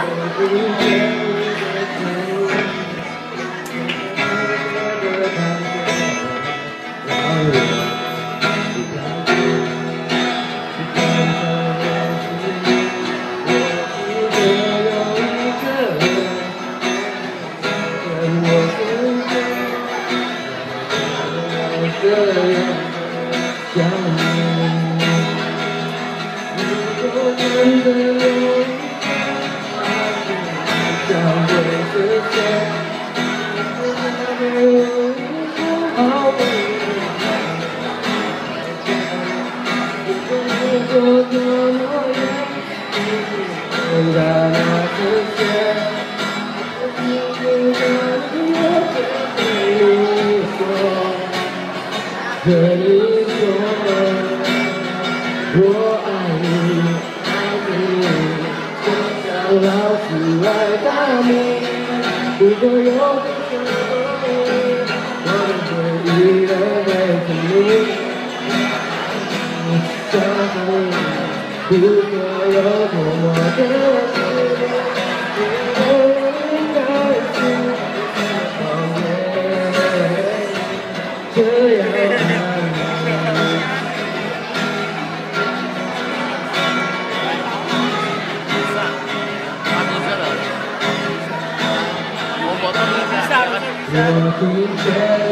这样想你，如果真的有一天，将会实现。没有好回忆，如果做诺言，回答那实现。对你说，我爱你，爱你，就像老鼠爱大米。如果有个时候，我的回忆都会疼你，相信不管有多么的失落，我应该是讨厌这样爱。我听见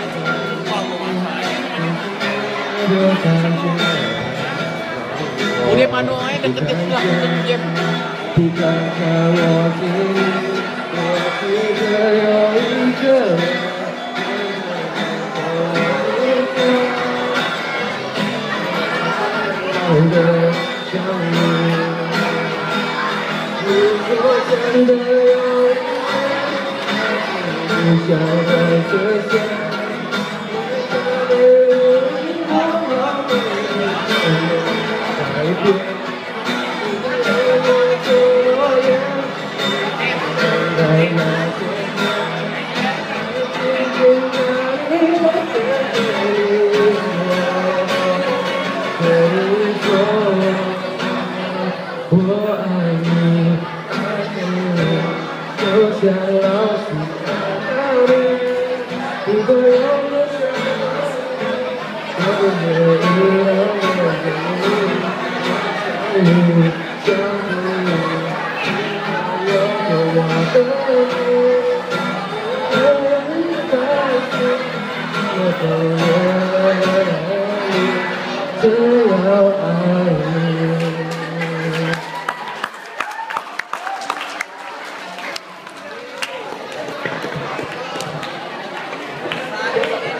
的感觉， udah panu aja deket-deket lah, deket. 你看看我心里，我记得有一个我的相遇。如果真的有一天，你想要实现。改变，在那天，我爱你，爱你，就像老鼠爱大米。如果有个时候，我会依然爱你，相信有个我的你，我应该是我都愿意这样爱你。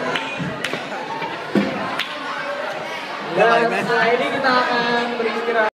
Dan setelah ini kita akan beristirahat.